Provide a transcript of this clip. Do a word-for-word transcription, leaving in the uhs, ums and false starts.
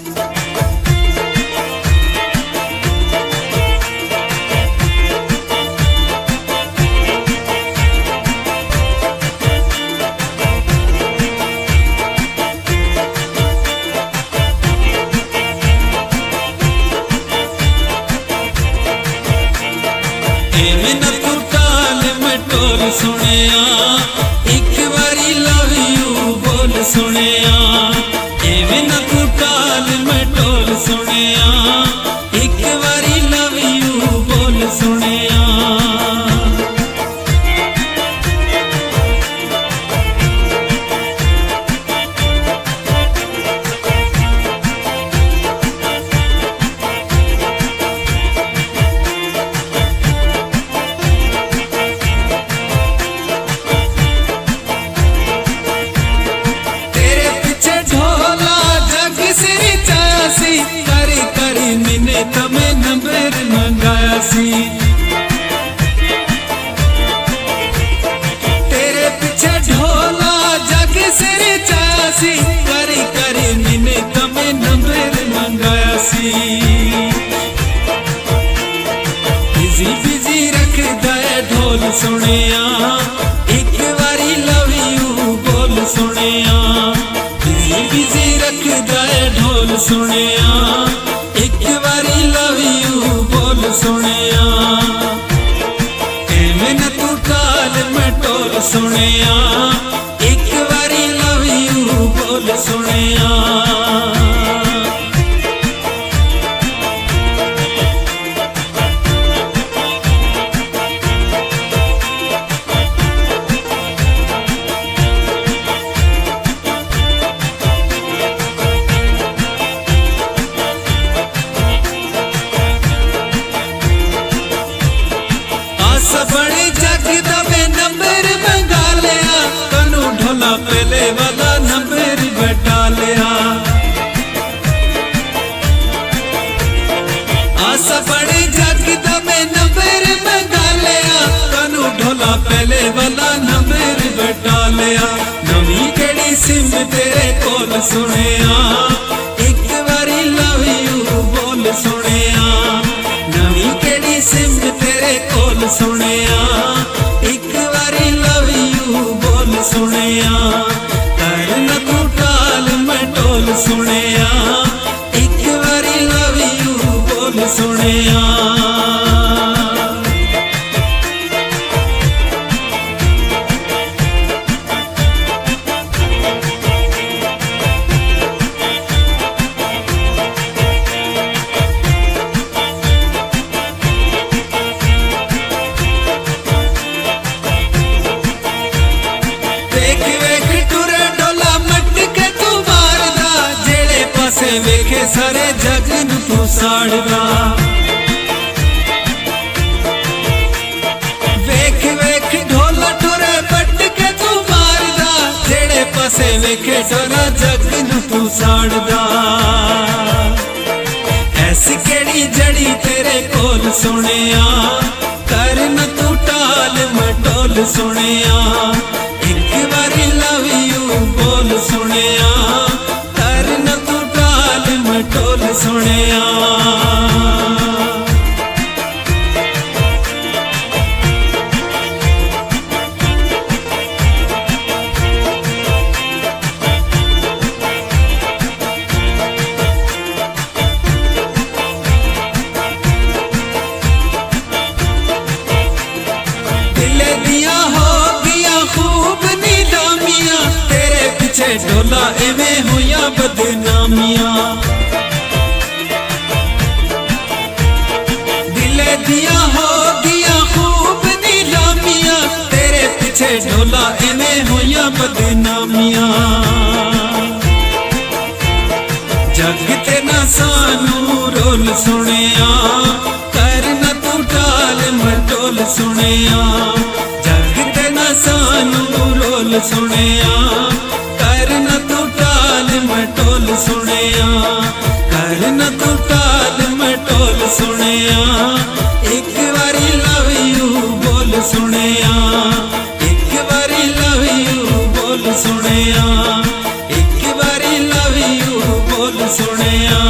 सुनिया एक बारी लव यू बोल सुनिया, एवें ना तू टाल मैं टोल सुनिया, एक बारी लव यू बोल सुनिया। करी करी मिने तमें नंबर मंगाया सी, तेरे पीछे ढोला जग सिर चासी, करी करी मिने तमें नंबर मंगाया सी। बिजी बिजी रख दे ढोल सुनिया, एक बारी लव यू बोल सुनिया, बिजी बिजी रख दे ढोल सुनिया, एक बारी लव यू बोल सुनिया। एवें ना तू टाल मैं टोल सुनिया, एक बारी लव यू बोल सुनिया। बड़े जग दबे नंबर मंगा लिया, कनू ढोला पहले वाला नंबर बैठा लिया। आशा बड़े जग दबे नंबर मंगा लिया, कनू ढोला पहले वाला नंबर बैठा लिया। नवी केड़ी सिम तेरे कोल सुनिया, एक बारी लव यू बोल सुनिया, नवी केड़ी सिम तेरे कोल सुनिया, एक बारी लव यू बोल सुनिया। कर न तू टाल मैं टोल सुनिया, एक बारी लव यू बोल सुनिया। वेखे सारे जग नू तू साड़दा, वेख वेख ढोला टुरे पट के तू मारदा, जेड़े पासे वेखे सारा जग नू तू साड़दा। ऐसी केड़ी जड़ी तेरे कोल सुनिया, कर न तू टाल मैं टोल सुनिया, एक बारी लव यू बोल सुनिया, कर न तू मैं टोल सुनिया। दिल दिया हो गया खूब नीलामिया, तेरे पीछे ढोला एवें होया बदनामिया। दिया हो गया खूब नीलामिया, तेरे पीछे ढोला एवें होया बदनामिया। जग ते ना सानू रोल सुनिया, कर न तू टाल मैं टोल सुनिया, जग ते ना सानू रोल सुनिया, कर न तू टाल मैं टोल सुनिया, कर न तू टाल मैं टोल सुनिया। एक बारी लव यू बोल सुनिया, एक बारी लव यू बोल सुनिया, एक बारी लव यू बोल बोल सुनिया।